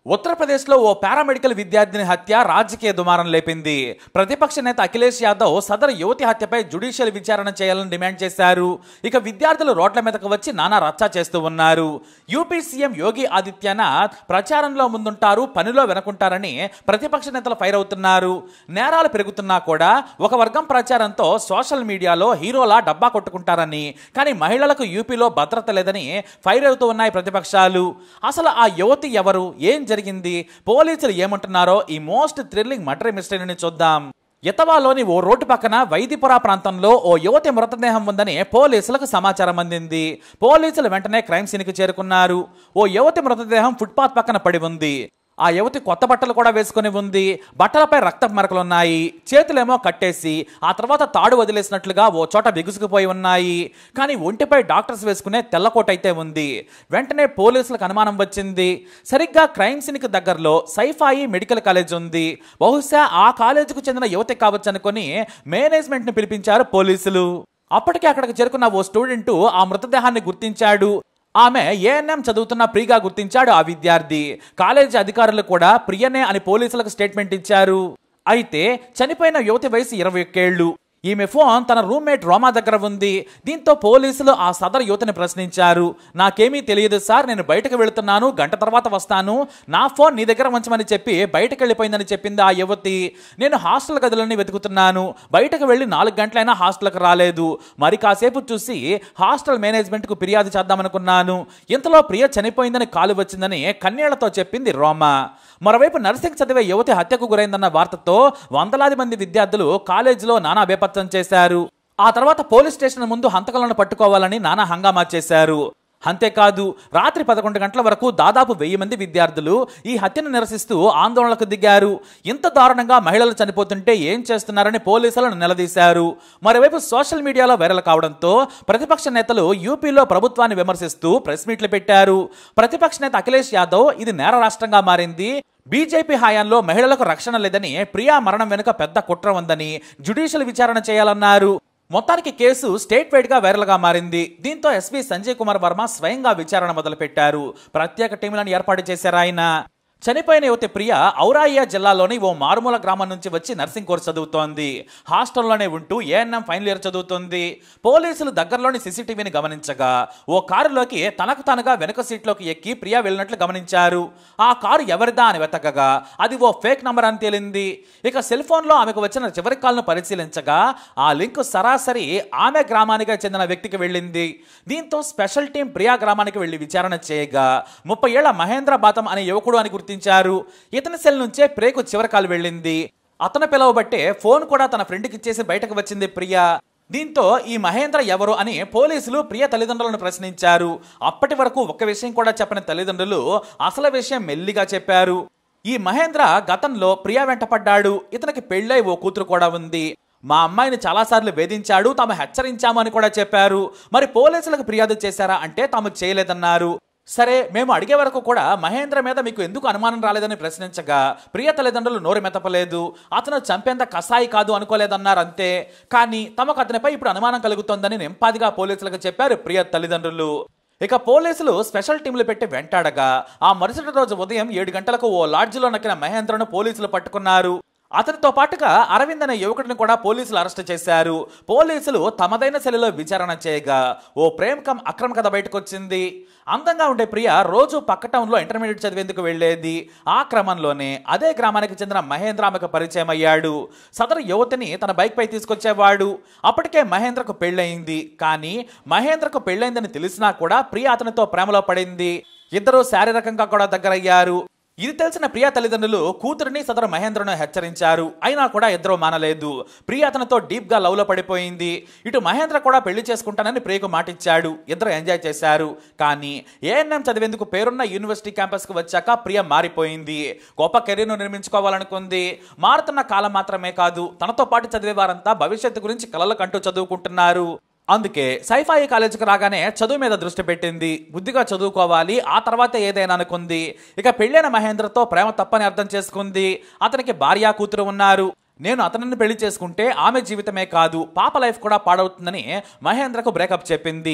ఉత్తరప్రదేశ్లో ఓ పారామెడికల్ విద్యార్థిని హత్య రాజకీయ దుమారం లేపింది. ప్రతిపక్ష నేత అఖిలేష్ యాదవ్ సదరు యువతి హత్యపై జ్యుడిషియల్ విచారణ చేయాలని డిమాండ్ చేశారు. ఇక విద్యార్థులు రోడ్ల మీదకు వచ్చి నానా రచ్చా చేస్తూ ఉన్నారు. యూపీ సీఎం యోగి ఆదిత్యనాథ్ ప్రచారంలో ముందుంటారు, పనిలో వెనుకుంటారని ప్రతిపక్ష నేతలు ఫైర్ అవుతున్నారు. నేరాలు పెరుగుతున్నా కూడా ఒక వర్గం ప్రచారంతో సోషల్ మీడియాలో హీరోలా డబ్బా కొట్టుకుంటారని, కానీ మహిళలకు యూపీలో భద్రత లేదని ఫైర్ అవుతూ ఉన్నాయి ప్రతిపక్షాలు. అసలు ఆ యువతి ఎవరు, ఏం జరిగింది, పోలీసులు ఏమంటున్నారో ఈ మోస్ట్ థ్రిల్లింగ్ మర్డర్ మిస్టరీని చూద్దాం. ఇతవాలోని ఓ రోడ్డు పక్కన వైదిపుర ప్రాంతంలో ఓ యువతి మృతదేహం ఉందని పోలీసులకు సమాచారం అందింది. పోలీసులు వెంటనే క్రైమ్ సీన్కి చేరుకున్నారు. ఓ యువతి మృతదేహం ఫుట్పాత్ పక్కన పడి ఉంది. ఆ యువతి కొత్త బట్టలు కూడా వేసుకుని ఉంది. బట్టలపై రక్తపు మరకలున్నాయి. చేతులేమో కట్టేసి ఆ తర్వాత తాడు వదిలేసినట్లుగా ఓ చోట బిగుసుకుపోయి ఉన్నాయి. కానీ ఒంటిపై డాక్టర్స్ వేసుకునే తెల్లకోట అయితే ఉంది. వెంటనే పోలీసులకు అనుమానం వచ్చింది. సరిగ్గా క్రైమ్ సీన్కి దగ్గరలో సైఫాయి మెడికల్ కాలేజ్ ఉంది. బహుశా ఆ కాలేజీకు చెందిన యువతి కావచ్చు అనుకుని మేనేజ్మెంట్ని పిలిపించారు పోలీసులు. అప్పటికే అక్కడికి చేరుకున్న ఓ స్టూడెంట్ ఆ మృతదేహాన్ని గుర్తించాడు. ఆమె ఏఎన్ఎం చదువుతున్న ప్రియగా గుర్తించాడు ఆ విద్యార్థి. కాలేజీ అధికారులు కూడా ప్రియనే అని పోలీసులకు స్టేట్మెంట్ ఇచ్చారు. అయితే చనిపోయిన యువతి వయసు 21 ఏళ్లు. ఈమె ఫోన్ తన రూమ్మేట్ రోమా దగ్గర ఉంది. దీంతో పోలీసులు ఆ సదరు యువతిని ప్రశ్నించారు. నాకేమీ తెలియదు సార్, నేను బయటకు వెళుతున్నాను, గంట తర్వాత వస్తాను, నా ఫోన్ నీ దగ్గర ఉంచమని చెప్పి బయటకు వెళ్ళిపోయిందని చెప్పింది ఆ యువతి. నేను హాస్టల్ గదులని వెతుకుతున్నాను, బయటకు వెళ్ళి 4 గంటలైనా హాస్టల్కి రాలేదు. మరి కాసేపు చూసి హాస్టల్ మేనేజ్మెంట్కు ఫిర్యాదు చేద్దామనుకున్నాను. ఇంతలో ప్రియ చనిపోయిందని కాలు వచ్చిందని కన్నీళ్లతో చెప్పింది రోమా. మరోవైపు నర్సింగ్ చదివే యువతి హత్యకు గురైందన్న వార్తతో వందలాది మంది విద్యార్థులు కాలేజీలో నానా బేపత్సం చేశారు. ఆ తర్వాత పోలీస్ స్టేషన్ ముందు హంతకులను పట్టుకోవాలని నానా హంగామా చేశారు. అంతేకాదు, రాత్రి 11 గంటల వరకు దాదాపు 1000 మంది విద్యార్థులు ఈ హత్యను నిరసిస్తూ ఆందోళనకు దిగారు. ఇంత దారుణంగా మహిళలు చనిపోతుంటే ఏం చేస్తున్నారని పోలీసులను నిలదీశారు. మరోవైపు సోషల్ మీడియాలో వైరల్ కావడంతో ప్రతిపక్ష నేతలు యూపీలో ప్రభుత్వాన్ని విమర్శిస్తూ ప్రెస్ మీట్లు పెట్టారు. ప్రతిపక్ష నేత అఖిలేష్ యాదవ్ ఇది నేర రాష్ట్రంగా మారింది, బీజేపీ హయాంలో మహిళలకు రక్షణ లేదని, ప్రియా మరణం వెనుక పెద్ద కుట్ర ఉందని జ్యుడిషియల్ విచారణ చేయాలన్నారు. మొత్తానికి కేసు స్టేట్ వైడ్ గా వైరల్ గా మారింది. దీంతో ఎస్పీ సంజయ్ కుమార్ వర్మ స్వయంగా విచారణ మొదలుపెట్టారు. ప్రత్యేక టీంలను ఏర్పాటు చేశారు ఆయన. చనిపోయిన యువతి ప్రియ ఔరాయియా జిల్లాలోని ఓ మారుమూల గ్రామం నుంచి వచ్చి నర్సింగ్ కోర్స్ చదువుతోంది. హాస్టల్లోనే ఉంటూ ఏఎన్ఎం ఫైనల్ ఇయర్ చదువుతుంది. పోలీసులు దగ్గరలోని సీసీటీవీని గమనించగా ఓ కారులోకి తనకు తానుగా వెనుక సీట్లోకి ఎక్కి ప్రియ వెళ్ళినట్లు గమనించారు. ఆ కారు ఎవరిదా అని వెతకగా అది ఓ ఫేక్ నంబర్ అని తేలింది. ఇక సెల్ ఫోన్లో ఆమెకు వచ్చిన చివరి కాల్ను పరిశీలించగా ఆ లింక్ సరాసరి ఆమె గ్రామానికి చెందిన వ్యక్తికి వెళ్ళింది. దీంతో స్పెషల్ టీం ప్రియా గ్రామానికి వెళ్లి విచారణ చేయగా 30 ఏళ్ల మహేంద్ర బాతం అనే యువకుడు అని గుర్తించారు. ఇతని సెల్ నుంచే ప్రియకు చివరి కాల్ వెళ్ళింది. అతను పిలవబట్టే ఫోన్ కూడా తన ఫ్రెండ్కి ఇచ్చేసి బయటకు వచ్చింది ప్రియ. దీంతో ఈ మహేంద్ర ఎవరు అని పోలీసులు ప్రియ తల్లిదండ్రులను ప్రశ్నించారు. అప్పటి వరకు ఒక్క విషయం కూడా చెప్పని తల్లిదండ్రులు అసలు విషయం మెల్లిగా చెప్పారు. ఈ మహేంద్ర గతంలో ప్రియ వెంట పడ్డాడు. ఇతనికి పెళ్ళై ఓ కూతురు కూడా ఉంది. మా అమ్మాయిని చాలాసార్లు వేధించాడు, తాము హెచ్చరించాము అని కూడా చెప్పారు. మరి పోలీసులకు ఫిర్యాదు చేశారా అంటే తాము చేయలేదన్నారు. సరే, మేము అడిగే వరకు కూడా మహేంద్ర మీద మీకు ఎందుకు అనుమానం రాలేదని ప్రశ్నించగా ప్రియ తల్లిదండ్రులు నోరు మెతపలేదు. అతను చంపేంత కసాయి కాదు అనుకోలేదన్నారు అంతే. కానీ తమకు అతనిపై ఇప్పుడు అనుమానం కలుగుతోందని నింపాదిగా పోలీసులకు చెప్పారు ప్రియ తల్లిదండ్రులు. ఇక పోలీసులు స్పెషల్ టీంలు పెట్టి వెంటాడగా ఆ మరుసటి రోజు ఉదయం 7 గంటలకు ఓ లాడ్జిలో నక్కిన మహేంద్రను పోలీసులు పట్టుకున్నారు. అతనితో పాటుగా అరవింద్ అనే యువకుడిని కూడా పోలీసులు అరెస్ట్ చేశారు. పోలీసులు తమదైన శైలిలో విచారణ చేయగా ఓ ప్రేమకం అక్రమ కథ బయటకు వచ్చింది. అందంగా ఉండే ప్రియ రోజు పక్క టౌన్లో ఇంటర్మీడియట్ చదివేందుకు వెళ్లేది. ఆ క్రమంలోనే అదే గ్రామానికి చెందిన మహేంద్ర ఆమెకు పరిచయం అయ్యాడు. సదరు యువతిని తన బైక్ పై తీసుకొచ్చేవాడు. అప్పటికే మహేంద్రకు పెళ్ళయింది. కానీ మహేంద్రకు పెళ్ళైందని తెలిసినా కూడా ప్రియ అతనితో ప్రేమలో పడింది. ఇద్దరు శారీరకంగా కూడా దగ్గరయ్యారు. ఇది తెలిసిన ప్రియ తల్లిదండ్రులు కూతురిని సదరు మహేంద్రను హెచ్చరించారు. అయినా కూడా ఇద్దరు మానలేదు. ప్రియ అతనితో డీప్ గా లవ్ లో పడిపోయింది. ఇటు మహేంద్ర కూడా పెళ్లి చేసుకుంటానని ప్రియకు మాటిచ్చాడు. ఇద్దరు ఎంజాయ్ చేశారు. కానీ ఏఎన్ఎం చదివేందుకు పేరున్న యూనివర్సిటీ క్యాంపస్ కు వచ్చాక ప్రియ మారిపోయింది. గొప్ప కెరీర్ను నిర్మించుకోవాలనుకుంది. మారుతున్న కాలం మాత్రమే కాదు, తనతో పాటు చదివే వారంతా భవిష్యత్తు గురించి కలలు కంటూ చదువుకుంటున్నారు. అందుకే సైఫాయి కాలేజీకి రాగానే చదువు మీద దృష్టి పెట్టింది. బుద్ధిగా చదువుకోవాలి, ఆ తర్వాతే ఏదైనా అనుకుంది. ఇక పెళ్ళైన మహేంద్రతో ప్రేమ తప్పని అర్థం చేసుకుంది. అతనికి భార్య కూతురు ఉన్నారు. నేను అతనిని పెళ్లి చేసుకుంటే ఆమె జీవితమే కాదు పాప లైఫ్ కూడా పాడవుతుందని మహేంద్రకు బ్రేకప్ చెప్పింది.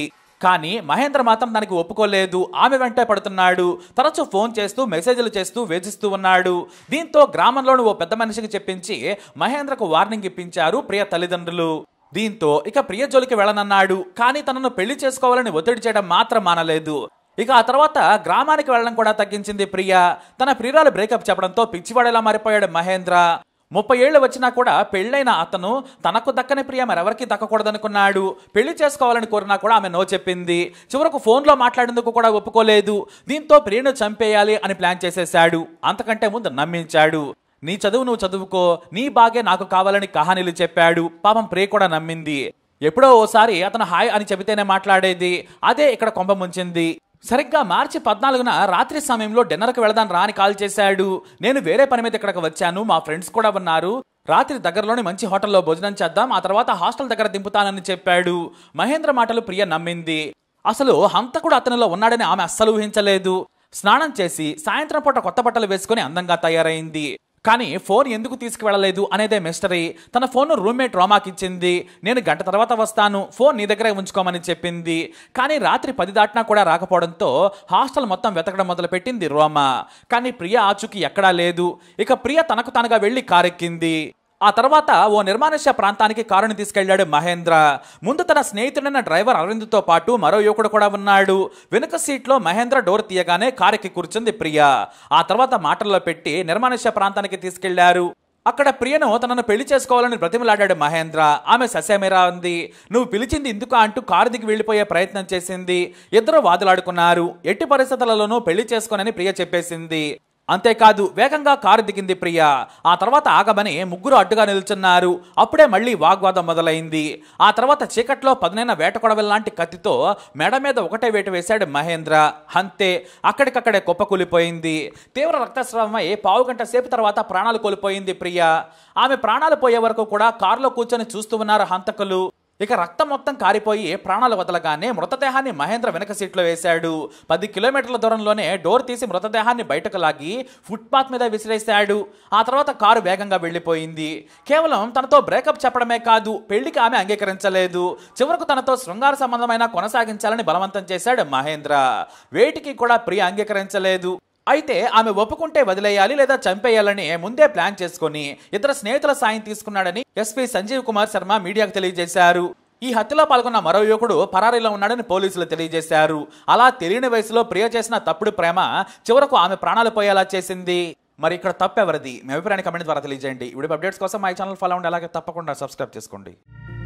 కానీ మహేంద్ర మాత్రం దానికి ఒప్పుకోలేదు. ఆమె వెంటే పడుతున్నాడు. తరచూ ఫోన్ చేస్తూ మెసేజ్లు చేస్తూ వేధిస్తూ ఉన్నాడు. దీంతో గ్రామంలోని ఓ పెద్ద మనిషికి చెప్పించి మహేంద్రకు వార్నింగ్ ఇప్పించారు ప్రియ తల్లిదండ్రులు. దీంతో ఇక ప్రియ జోలికి వెళ్ళనన్నాడు. కానీ తనను పెళ్లి చేసుకోవాలని ఒత్తిడి చేయడం మాత్రం మానలేదు. ఇక ఆ తర్వాత గ్రామానికి వెళ్ళడం కూడా తగ్గించింది ప్రియ. తన ప్రియురాలు బ్రేకప్ చెప్పడంతో పిచ్చివాడేలా మారిపోయాడు మహేంద్ర. 30 ఏళ్లు వచ్చినా కూడా పెళ్ళైన అతను తనకు దక్కని ప్రియ మరెవరికి దక్కకూడదనుకున్నాడు. పెళ్లి చేసుకోవాలని కోరినా కూడా ఆమె నో చెప్పింది. చివరకు ఫోన్లో మాట్లాడేందుకు కూడా ఒప్పుకోలేదు. దీంతో ప్రియను చంపేయాలి అని ప్లాన్ చేసేశాడు. అంతకంటే ముందు నమ్మించాడు. నీ చదువు నువ్వు చదువుకో, నీ బాగే నాకు కావాలని కహానీలు చెప్పాడు. పాపం ప్రియ కూడా నమ్మింది. ఎప్పుడో ఓసారి అతను హాయ్ అని చెబితేనే మాట్లాడేది. అదే ఇక్కడ కొంప ముంచింది. సరిగ్గా మార్చి 14న రాత్రి సమయంలో డిన్నర్కి వెళదాం రా అని కాల్ చేశాడు. నేను వేరే పని మీద ఇక్కడికి వచ్చాను, మా ఫ్రెండ్స్ కూడా ఉన్నారు. రాత్రి దగ్గరలోని మంచి హోటల్లో భోజనం చేద్దాం, ఆ తర్వాత హాస్టల్ దగ్గర దింపుతానని చెప్పాడు. మహేంద్ర మాటలు ప్రియ నమ్మింది. అసలు హంతకుడు అతనిలో ఉన్నాడని ఆమె అస్సలు ఊహించలేదు. స్నానం చేసి సాయంత్రం పూట కొత్త బట్టలు వేసుకుని అందంగా తయారైంది. కానీ ఫోన్ ఎందుకు తీసుకువెళ్ళలేదు అనేదే మిస్టరీ. తన ఫోన్ను రూమ్మేట్ రోమాకి ఇచ్చింది. నేను గంట తర్వాత వస్తాను, ఫోన్ నీ దగ్గరే ఉంచుకోమని చెప్పింది. కానీ రాత్రి 10 దాటినా కూడా రాకపోవడంతో హాస్టల్ మొత్తం వెతకడం మొదలుపెట్టింది రోమా. కానీ ప్రియ ఆచూకీ ఎక్కడా లేదు. ఇక ప్రియ తనకు తానుగా వెళ్లి కారెక్కింది. ఆ తర్వాత ఓ నిర్మానుష్య ప్రాంతానికి కారుని తీసుకెళ్లాడు మహేంద్ర. ముందు తన స్నేహితుడైన డ్రైవర్ అరవింద్తో పాటు మరో యువకుడు కూడా ఉన్నాడు. వెనుక సీట్లో మహేంద్ర డోర్ తీయగానే కారుకి కూర్చుంది ప్రియ. ఆ తర్వాత మాటల్లో పెట్టి నిర్మానుష్య ప్రాంతానికి తీసుకెళ్లారు. అక్కడ ప్రియను తనను పెళ్లి చేసుకోవాలని బ్రతిమలాడాడు మహేంద్ర. ఆమె ససేమిరా ఉంది. నువ్వు పిలిచింది ఇందుకు అంటూ కారు దిగి వెళ్లిపోయే ప్రయత్నం చేసింది. ఇద్దరు వాదులాడుకున్నారు. ఎట్టి పరిస్థితులలోనూ పెళ్లి చేసుకోనని ప్రియ చెప్పేసింది. అంతేకాదు వేగంగా కారు దిగింది ప్రియ. ఆ తర్వాత ఆగమని ముగ్గురు అడ్డుగా నిల్చున్నారు. అప్పుడే మళ్ళీ వాగ్వాదం మొదలైంది. ఆ తర్వాత చీకట్లో పదునైన వేటకొడవల్లాంటి కత్తితో మెడ మీద ఒకటే వేటు వేశాడు మహేంద్ర. అంతే, అక్కడికక్కడే కుప్పకూలిపోయింది. తీవ్ర రక్తస్రావమై 15 గంట సేపు తర్వాత ప్రాణాలు కోల్పోయింది ప్రియ. ఆమె ప్రాణాలు పోయే వరకు కూడా కారులో కూర్చొని చూస్తూ ఉన్నారు హంతకులు. ఇక రక్తం మొత్తం కారిపోయి ప్రాణాలు వదలగానే మృతదేహాన్ని మహేంద్ర వెనక సీట్లో వేశాడు. 10 కిలోమీటర్ల దూరంలోనే డోర్ తీసి మృతదేహాన్ని బయటకు లాగి ఫుట్పాత్ మీద విసిరేశాడు. ఆ తర్వాత కారు వేగంగా వెళ్లిపోయింది. కేవలం తనతో బ్రేకప్ చెప్పడమే కాదు, పెళ్లికి ఆమె అంగీకరించలేదు. చివరకు తనతో శృంగార సంబంధమైన కొనసాగించాలని బలవంతం చేశాడు మహేంద్ర. వేటికి కూడా ప్రియ అంగీకరించలేదు. అయితే ఆమె ఒప్పుకుంటే వదిలేయాలి లేదా చంపేయాలని ముందే ప్లాన్ చేసుకుని ఇద్దరు స్నేహితుల సాయం తీసుకున్నాడని ఎస్పీ సంజీవ్ కుమార్ శర్మ మీడియాకు తెలియజేశారు. ఈ హత్యలో పాల్గొన్న మరో యువకుడు పరారీలో ఉన్నాడని పోలీసులు తెలియజేశారు. అలా తెలియని వయసులో ప్రియ చేసిన తప్పుడు ప్రేమ చివరకు ఆమె ప్రాణాలు పోయేలా చేసింది. మరి ఇక్కడ తప్పెవరిది? మీ అభిప్రాయాన్ని కమెంట్ ద్వారా తెలియజేయండి. వీడియో అప్డేట్స్ కోసం మై ఛానల్ ఫాలో అవ్వండి. అలాగే తప్పకుండా సబ్స్క్రైబ్ చేసుకోండి.